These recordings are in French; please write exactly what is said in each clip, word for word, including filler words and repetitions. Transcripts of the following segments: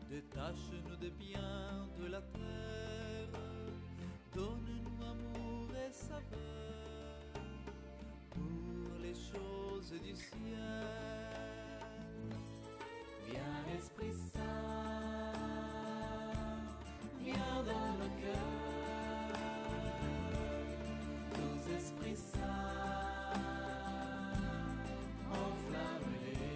Détache-nous des biens de la terre, donne-nous amour et saveur pour les choses du ciel. Viens Esprit Saint, viens dans nos cœurs, nos esprits saints, enflamme-les.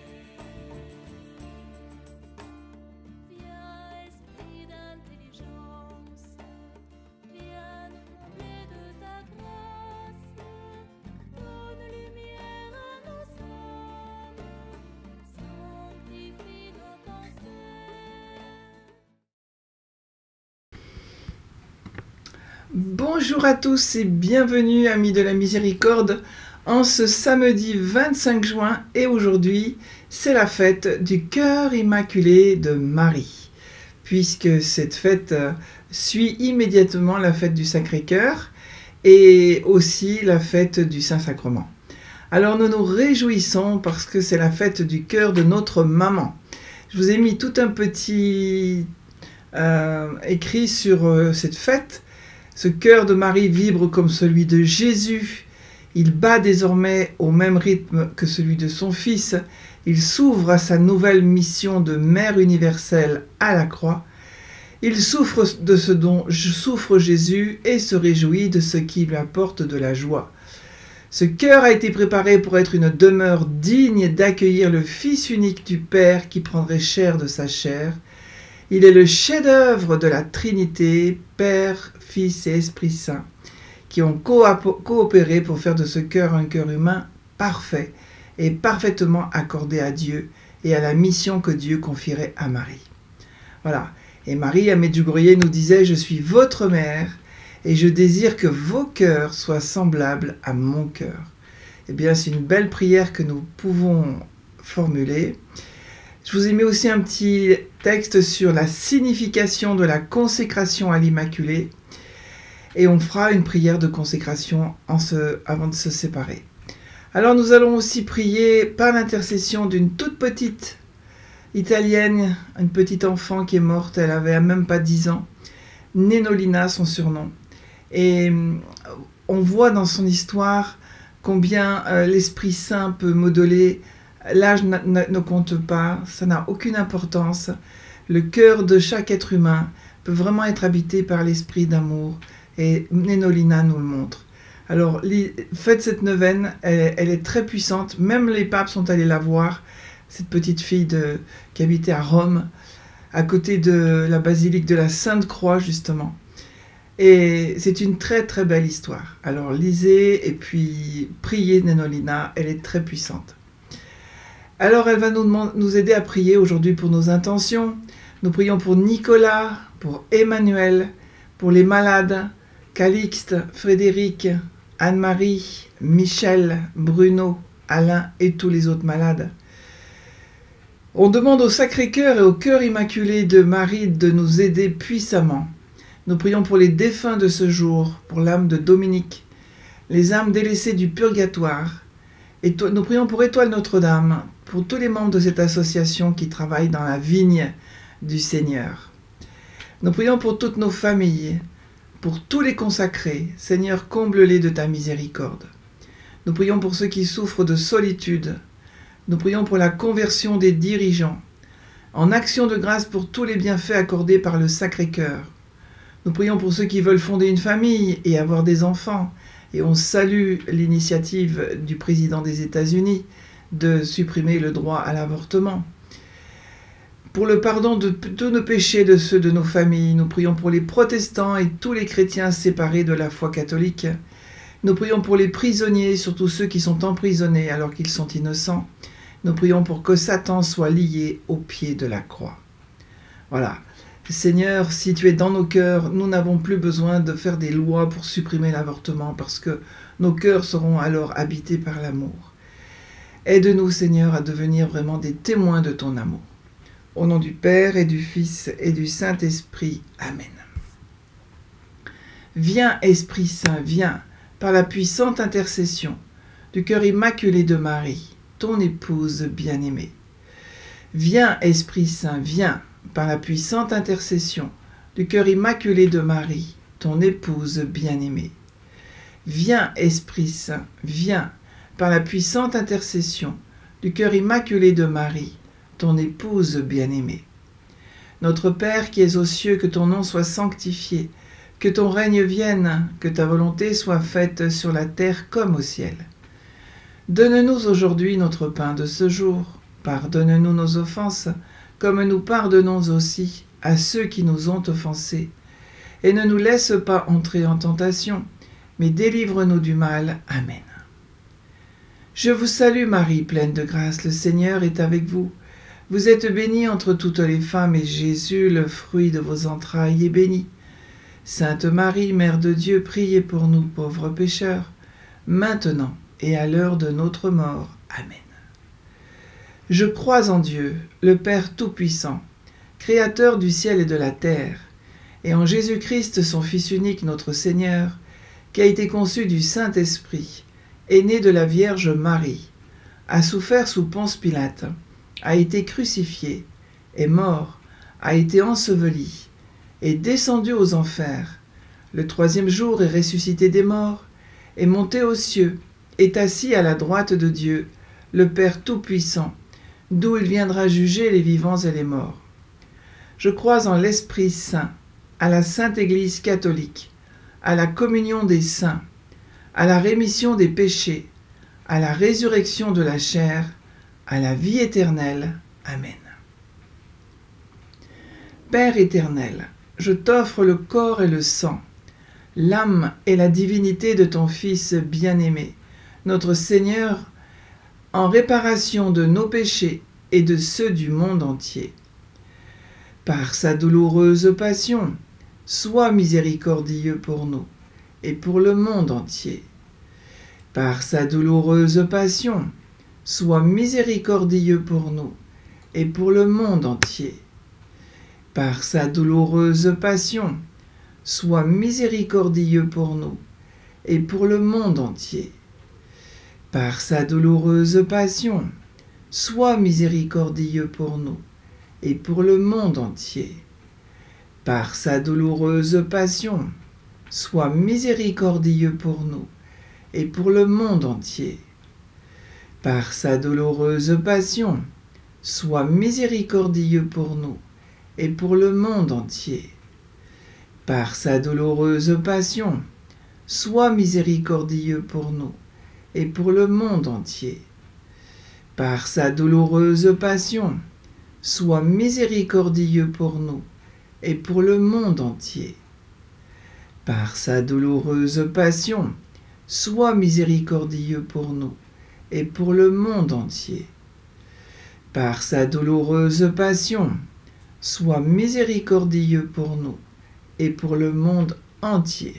Bonjour à tous et bienvenue amis de la miséricorde en ce samedi vingt-cinq juin et aujourd'hui c'est la fête du cœur immaculé de Marie puisque cette fête suit immédiatement la fête du Sacré-Cœur et aussi la fête du Saint-Sacrement. Alors nous nous réjouissons parce que c'est la fête du cœur de notre maman. Je vous ai mis tout un petit euh, écrit sur euh, cette fête. Ce cœur de Marie vibre comme celui de Jésus. Il bat désormais au même rythme que celui de son Fils. Il s'ouvre à sa nouvelle mission de Mère universelle à la croix. Il souffre de ce dont souffre Jésus et se réjouit de ce qui lui apporte de la joie. Ce cœur a été préparé pour être une demeure digne d'accueillir le Fils unique du Père qui prendrait chair de sa chair. Il est le chef-d'œuvre de la Trinité, Père, Fils et Esprit Saint, qui ont coopéré pour faire de ce cœur un cœur humain parfait et parfaitement accordé à Dieu et à la mission que Dieu confierait à Marie. Voilà. Et Marie à Medjugorje nous disait « Je suis votre mère et je désire que vos cœurs soient semblables à mon cœur. » Eh bien, c'est une belle prière que nous pouvons formuler. Je vous ai mis aussi un petit texte sur la signification de la consécration à l'Immaculée et on fera une prière de consécration en se, avant de se séparer. Alors nous allons aussi prier par l'intercession d'une toute petite italienne, une petite enfant qui est morte, elle avait même pas dix ans, Nenolina son surnom. Et on voit dans son histoire combien euh, l'Esprit Saint peut modeler. L'âge ne compte pas, ça n'a aucune importance. Le cœur de chaque être humain peut vraiment être habité par l'esprit d'amour. Et Nenolina nous le montre. Alors, faites cette neuvaine, elle, elle est très puissante. Même les papes sont allés la voir, cette petite fille de, qui habitait à Rome, à côté de la basilique de la Sainte-Croix, justement. Et c'est une très très belle histoire. Alors, lisez et puis priez Nenolina, elle est très puissante. Alors, elle va nous, nous aider à prier aujourd'hui pour nos intentions. Nous prions pour Nicolas, pour Emmanuel, pour les malades, Calixte, Frédéric, Anne-Marie, Michel, Bruno, Alain et tous les autres malades. On demande au Sacré-Cœur et au Cœur Immaculé de Marie de nous aider puissamment. Nous prions pour les défunts de ce jour, pour l'âme de Dominique, les âmes délaissées du purgatoire. Et nous prions pour Étoile Notre-Dame, pour tous les membres de cette association qui travaillent dans la vigne du Seigneur. Nous prions pour toutes nos familles, pour tous les consacrés. Seigneur, comble-les de ta miséricorde. Nous prions pour ceux qui souffrent de solitude. Nous prions pour la conversion des dirigeants. En action de grâce pour tous les bienfaits accordés par le Sacré-Cœur. Nous prions pour ceux qui veulent fonder une famille et avoir des enfants. Et on salue l'initiative du président des États-Unis de supprimer le droit à l'avortement. Pour le pardon de tous nos péchés, de ceux de nos familles, nous prions pour les protestants et tous les chrétiens séparés de la foi catholique. Nous prions pour les prisonniers, surtout ceux qui sont emprisonnés alors qu'ils sont innocents. Nous prions pour que Satan soit lié au pied de la croix. Voilà. Seigneur, si tu es dans nos cœurs, nous n'avons plus besoin de faire des lois pour supprimer l'avortement parce que nos cœurs seront alors habités par l'amour. Aide-nous, Seigneur, à devenir vraiment des témoins de ton amour. Au nom du Père et du Fils et du Saint-Esprit. Amen. Viens, Esprit Saint, viens, par la puissante intercession du cœur immaculé de Marie, ton épouse bien-aimée. Viens, Esprit Saint, viens, par la puissante intercession du cœur immaculé de Marie, ton épouse bien-aimée. Viens, Esprit Saint, viens, par la puissante intercession du cœur immaculé de Marie, ton épouse bien-aimée. Notre Père qui es aux cieux, que ton nom soit sanctifié, que ton règne vienne, que ta volonté soit faite sur la terre comme au ciel. Donne-nous aujourd'hui notre pain de ce jour. Pardonne-nous nos offenses, comme nous pardonnons aussi à ceux qui nous ont offensés. Et ne nous laisse pas entrer en tentation, mais délivre-nous du mal. Amen. Je vous salue Marie, pleine de grâce, le Seigneur est avec vous. Vous êtes bénie entre toutes les femmes, et Jésus, le fruit de vos entrailles, est béni. Sainte Marie, Mère de Dieu, priez pour nous pauvres pécheurs, maintenant et à l'heure de notre mort. Amen. Je crois en Dieu, le Père Tout-Puissant, Créateur du ciel et de la terre, et en Jésus-Christ, son Fils unique, notre Seigneur, qui a été conçu du Saint-Esprit, est né de la Vierge Marie, a souffert sous Ponce Pilate, a été crucifié, est mort, a été enseveli, est descendu aux enfers, le troisième jour est ressuscité des morts, est monté aux cieux, est assis à la droite de Dieu, le Père Tout-Puissant, d'où il viendra juger les vivants et les morts. Je crois en l'Esprit Saint, à la Sainte Église catholique, à la communion des saints, à la rémission des péchés, à la résurrection de la chair, à la vie éternelle. Amen. Père éternel, je t'offre le corps et le sang, l'âme et la divinité de ton Fils bien-aimé, notre Seigneur, en réparation de nos péchés et de ceux du monde entier. Par sa douloureuse passion, sois miséricordieux pour nous et pour le monde entier. Par sa douloureuse passion, sois miséricordieux pour nous et pour le monde entier. Par sa douloureuse passion, sois miséricordieux pour nous et pour le monde entier. Par sa douloureuse passion, sois miséricordieux pour nous et pour le monde entier. Par sa douloureuse passion, sois miséricordieux pour nous et pour le monde entier. Par sa douloureuse passion, sois miséricordieux pour nous et pour le monde entier. Par sa douloureuse passion, sois miséricordieux pour nous et pour le monde entier. Par sa douloureuse passion, sois miséricordieux pour nous et pour le monde entier. Par sa douloureuse passion, sois miséricordieux pour nous et pour le monde entier. Par sa douloureuse passion, sois miséricordieux pour nous et pour le monde entier.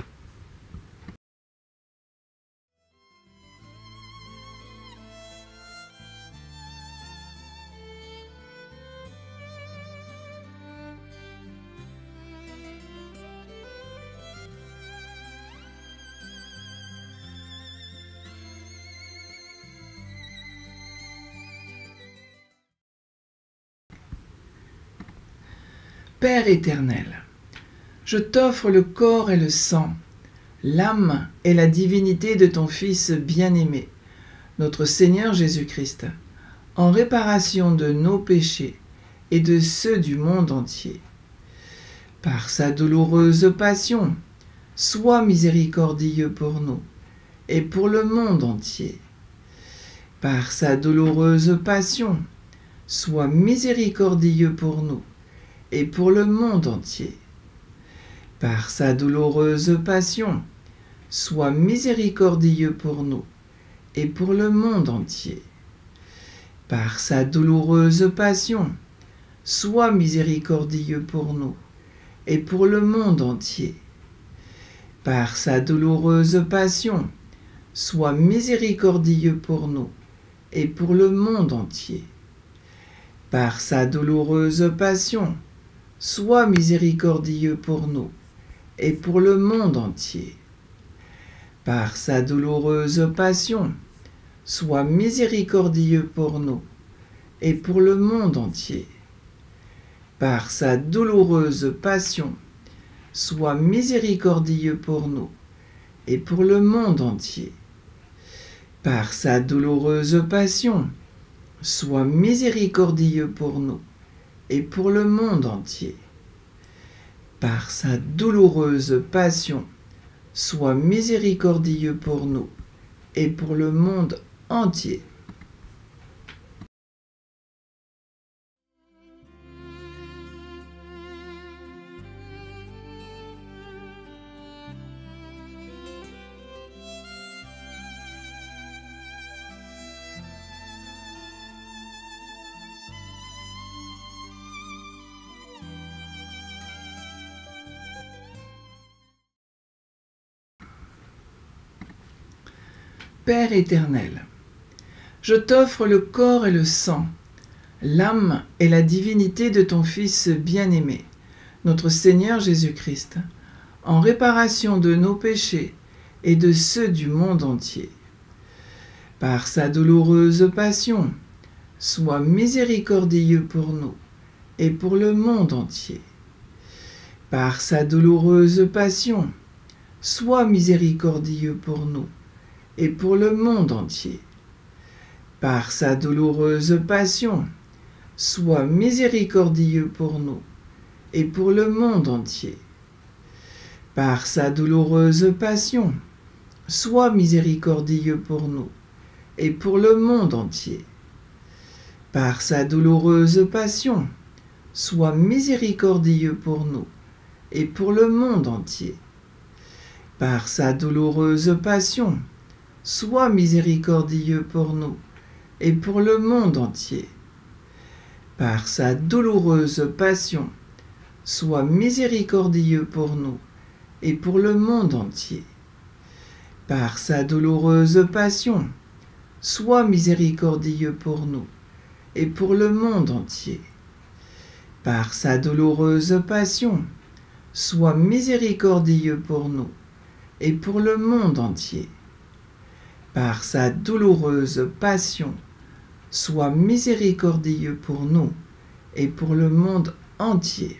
Père éternel, je t'offre le corps et le sang, l'âme et la divinité de ton Fils bien-aimé, notre Seigneur Jésus-Christ, en réparation de nos péchés et de ceux du monde entier. Par sa douloureuse passion, sois miséricordieux pour nous et pour le monde entier. Par sa douloureuse passion, sois miséricordieux pour nous et pour le monde entier. Par sa douloureuse passion, sois miséricordieux pour nous et pour le monde entier. Par sa douloureuse passion, sois miséricordieux pour nous et pour le monde entier. Par sa douloureuse passion, sois miséricordieux pour nous et pour le monde entier. Par sa douloureuse passion, sois miséricordieux pour nous et pour le monde entier. Par sa douloureuse passion, sois miséricordieux pour nous et pour le monde entier. par sa douloureuse passion, sois miséricordieux pour nous et pour le monde entier. Par sa douloureuse passion, sois miséricordieux pour nous et pour le monde entier. Par sa douloureuse passion, sois miséricordieux pour nous et pour le monde entier. Père éternel, je t'offre le corps et le sang, l'âme et la divinité de ton Fils bien-aimé, notre Seigneur Jésus-Christ, en réparation de nos péchés et de ceux du monde entier. Par sa douloureuse passion, sois miséricordieux pour nous et pour le monde entier. Par sa douloureuse passion, sois miséricordieux pour nous et pour le monde entier. Par sa douloureuse passion, sois miséricordieux pour nous et pour le monde entier. Par sa douloureuse passion, sois miséricordieux pour nous et pour le monde entier. Par sa douloureuse passion, sois miséricordieux pour nous et pour le monde entier. Par sa douloureuse passion, sois miséricordieux pour nous et pour le monde entier. Par sa douloureuse passion, sois miséricordieux pour nous et pour le monde entier. Par sa douloureuse passion, sois miséricordieux pour nous et pour le monde entier. Par sa douloureuse passion, sois miséricordieux pour nous et pour le monde entier. Par sa douloureuse passion, sois miséricordieux pour nous et pour le monde entier.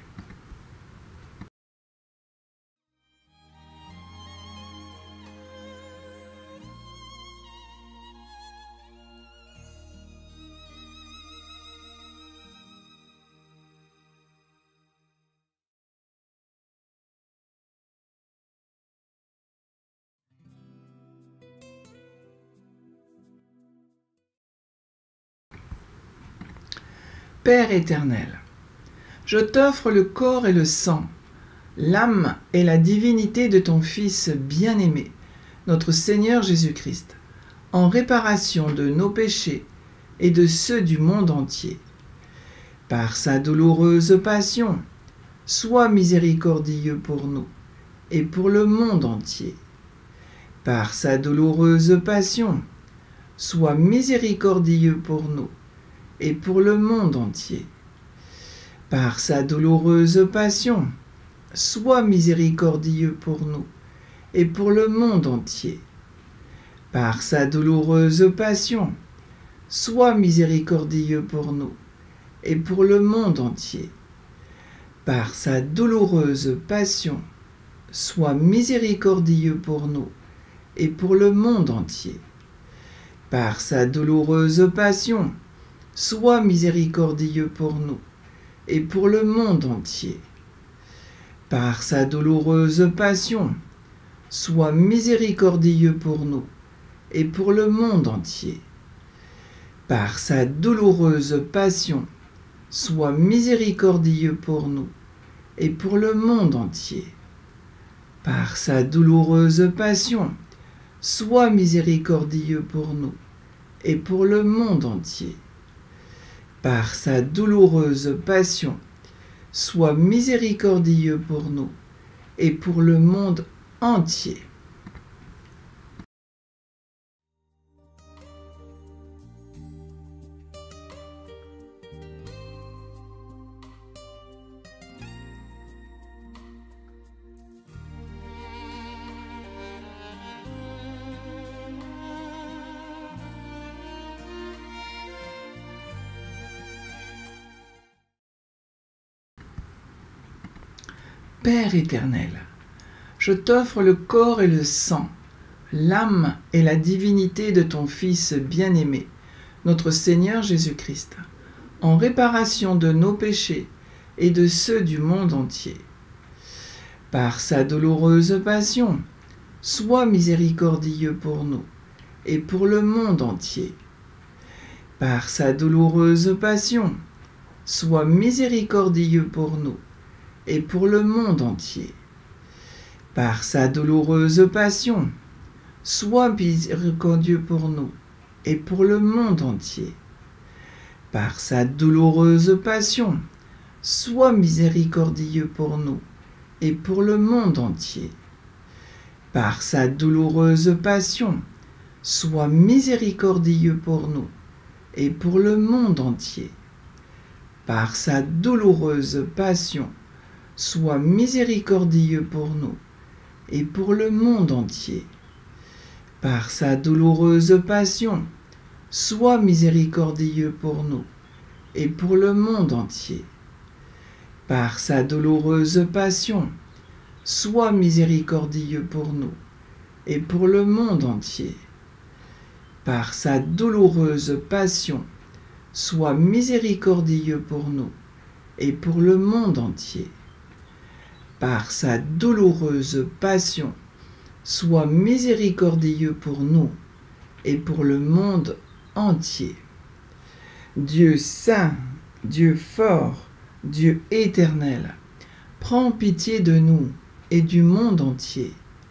Père éternel, je t'offre le corps et le sang, l'âme et la divinité de ton Fils bien-aimé, notre Seigneur Jésus-Christ, en réparation de nos péchés et de ceux du monde entier. Par sa douloureuse passion, sois miséricordieux pour nous et pour le monde entier. Par sa douloureuse passion, sois miséricordieux pour nous et pour le monde entier. Par sa douloureuse passion, sois miséricordieux pour nous et pour le monde entier. Par sa douloureuse passion, sois miséricordieux pour nous et pour le monde entier. Par sa douloureuse passion, sois miséricordieux pour nous et pour le monde entier. Par sa douloureuse passion, sois miséricordieux pour nous et pour le monde entier. Par sa douloureuse passion, sois miséricordieux pour nous et pour le monde entier. Par sa douloureuse passion, sois miséricordieux pour nous et pour le monde entier. Par sa douloureuse passion, sois miséricordieux pour nous et pour le monde entier. Par sa douloureuse passion, sois miséricordieux pour nous et pour le monde entier. Père éternel, je t'offre le corps et le sang, l'âme et la divinité de ton Fils bien-aimé, notre Seigneur Jésus-Christ, en réparation de nos péchés et de ceux du monde entier. Par sa douloureuse passion, sois miséricordieux pour nous et pour le monde entier. Par sa douloureuse passion, sois miséricordieux pour nous et pour le monde entier. Par sa douloureuse passion, sois miséricordieux pour nous et pour le monde entier. Par sa douloureuse passion, sois miséricordieux pour nous et pour le monde entier. Par sa douloureuse passion, sois miséricordieux pour nous et pour le monde entier. Par sa douloureuse passion, sois miséricordieux pour nous et pour le monde entier. Par sa douloureuse passion, sois miséricordieux pour nous et pour le monde entier. Par sa douloureuse passion, sois miséricordieux pour nous et pour le monde entier. Par sa douloureuse passion, sois miséricordieux pour nous et pour le monde entier. Par sa douloureuse passion, sois miséricordieux pour nous et pour le monde entier. Dieu saint, Dieu fort, Dieu éternel, prends pitié de nous et du monde entier.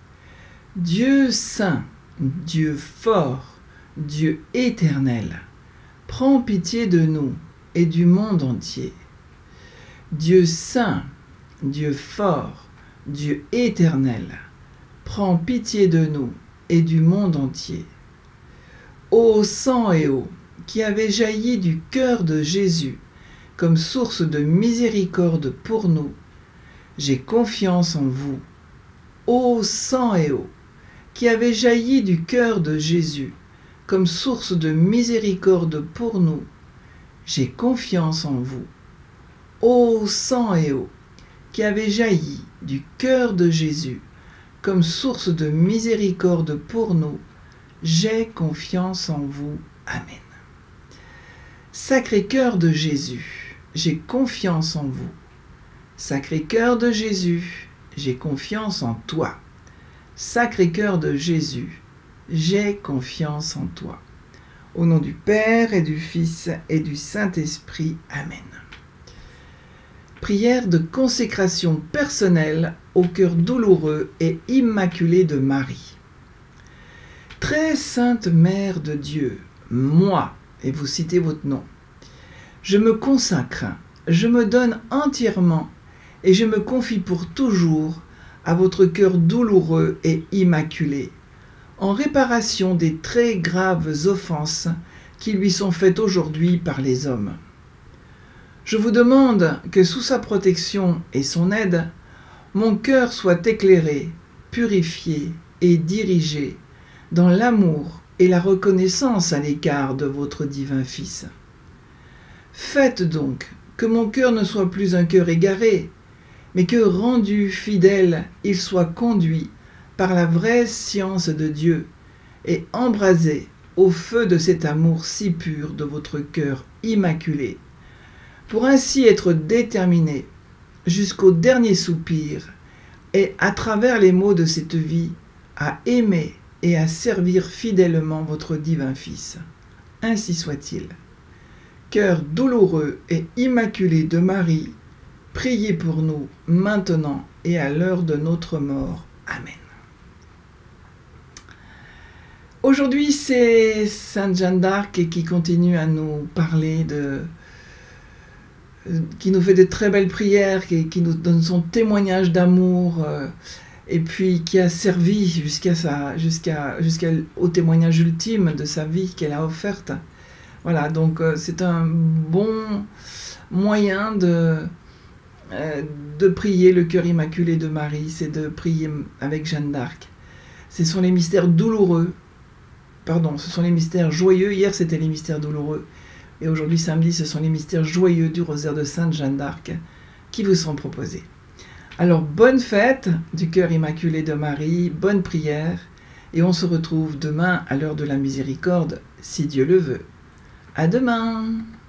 Dieu saint, Dieu fort, Dieu éternel, prends pitié de nous et du monde entier. Dieu saint, Dieu fort, Dieu éternel, prends pitié de nous et du monde entier. Ô sang et eau qui avez jailli du cœur de Jésus comme source de miséricorde pour nous, j'ai confiance en vous. Ô sang et eau qui avez jailli du cœur de Jésus comme source de miséricorde pour nous, j'ai confiance en vous. Ô sang et eau qui avez jailli du cœur de Jésus comme source de miséricorde pour nous, j'ai confiance en vous. Amen. Sacré-Cœur de Jésus, j'ai confiance en vous. Sacré-Cœur de Jésus, j'ai confiance en toi. Sacré-Cœur de Jésus, j'ai confiance en toi. Au nom du Père et du Fils et du Saint-Esprit. Amen. Prière de consécration personnelle au cœur douloureux et immaculé de Marie. Très sainte Mère de Dieu, moi, et vous citez votre nom, je me consacre, je me donne entièrement et je me confie pour toujours à votre cœur douloureux et immaculé, en réparation des très graves offenses qui lui sont faites aujourd'hui par les hommes. Je vous demande que sous sa protection et son aide, mon cœur soit éclairé, purifié et dirigé dans l'amour et la reconnaissance à l'égard de votre divin Fils. Faites donc que mon cœur ne soit plus un cœur égaré, mais que, rendu fidèle, il soit conduit par la vraie science de Dieu et embrasé au feu de cet amour si pur de votre cœur immaculé, pour ainsi être déterminé jusqu'au dernier soupir et à travers les maux de cette vie à aimer et à servir fidèlement votre divin Fils. Ainsi soit-il. Cœur douloureux et immaculé de Marie, priez pour nous maintenant et à l'heure de notre mort. Amen. Aujourd'hui, c'est Sainte Jeanne d'Arc qui continue à nous parler de... qui nous fait de très belles prières, qui, qui nous donne son témoignage d'amour, euh, et puis qui a servi jusqu'à sa, jusqu'à, jusqu'au témoignage ultime de sa vie qu'elle a offerte. Voilà, donc euh, c'est un bon moyen de, euh, de prier le cœur immaculé de Marie, c'est de prier avec Jeanne d'Arc. Ce sont les mystères douloureux, pardon, ce sont les mystères joyeux. Hier, c'était les mystères douloureux. Et aujourd'hui, samedi, ce sont les mystères joyeux du rosaire de Sainte Jeanne d'Arc qui vous sont proposés. Alors bonne fête du cœur immaculé de Marie, bonne prière, et on se retrouve demain à l'heure de la miséricorde, si Dieu le veut. À demain!